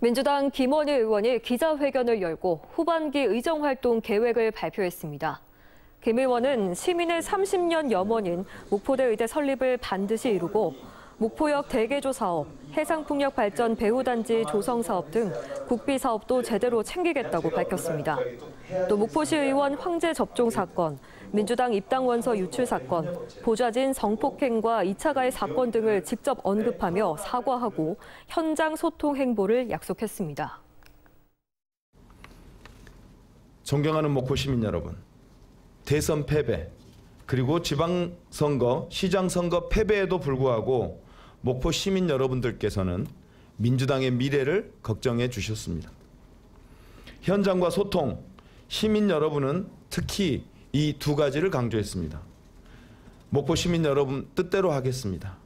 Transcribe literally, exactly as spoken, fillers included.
민주당 김원희 의원이 기자회견을 열고 후반기 의정활동 계획을 발표했습니다. 김 의원은 시민의 삼십 년 염원인 목포대 의대 설립을 반드시 이루고 목포역 대개조 사업, 해상풍력 발전 배후단지 조성 사업 등 국비 사업도 제대로 챙기겠다고 밝혔습니다. 또 목포시 의원 황제 접종 사건, 민주당 입당 원서 유출 사건, 보좌진 성폭행과 이 차 가해 사건 등을 직접 언급하며 사과하고 현장 소통 행보를 약속했습니다. 존경하는 목포 시민 여러분, 대선 패배, 그리고 지방선거, 시장선거 패배에도 불구하고 목포 시민 여러분들께서는 민주당의 미래를 걱정해 주셨습니다. 현장과 소통, 시민 여러분은 특히 이 두 가지를 강조했습니다. 목포 시민 여러분 뜻대로 하겠습니다.